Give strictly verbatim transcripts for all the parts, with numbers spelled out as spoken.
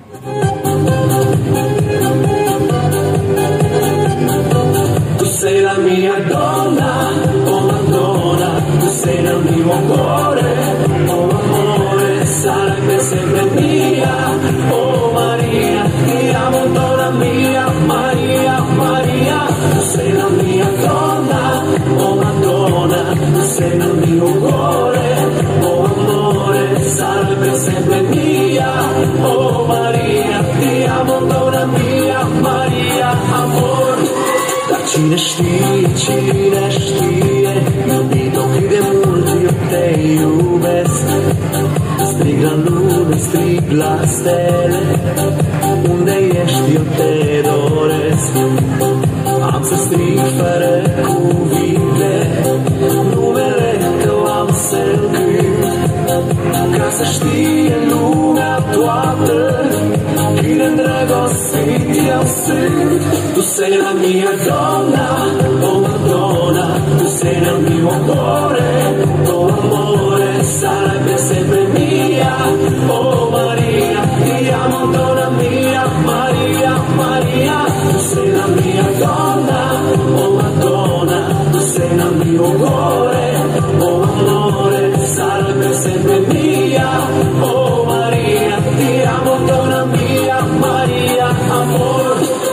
Tu sei la mia donna, oh Madonna, tu sei nel mio cuore, oh amore, sarebbe sempre mia, oh Maria, ti amo donna mia, Maria, Maria, tu sei la mia donna, oh Madonna, tu sei nel mio cuore, oh amore, sarebbe sempre mia, oh Maria, ti amo donna mia, Maria, amor. Dar cine știe, cine știe, iubito cât de mult eu te iubesc. Strig la lună, strig la stele, unde ești eu te doresc. Am să strig fără cuvinte, numele tău am să-l cânt, ca să știe lumea toată cât de îndrăgostit eu sunt. Tu sei la mia donna, oh Madonna, tu sei nel mio cuore, oh amore, sarebbe sempre mia, oh Maria, ti amo donna mia, Maria, Maria, tu sei la mia donna, oh Madonna, tu sei nel mio cuore, oh amore, sarebbe sempre mia, oh Maria, ti amo donna mia, Maria, amor.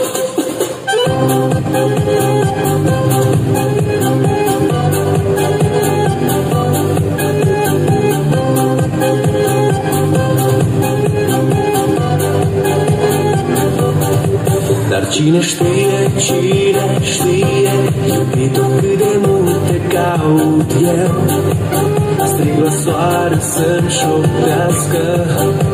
Dar cine știe, cine știe, iubito cât de mult te caut eu. Strig la soare să-mi șoptească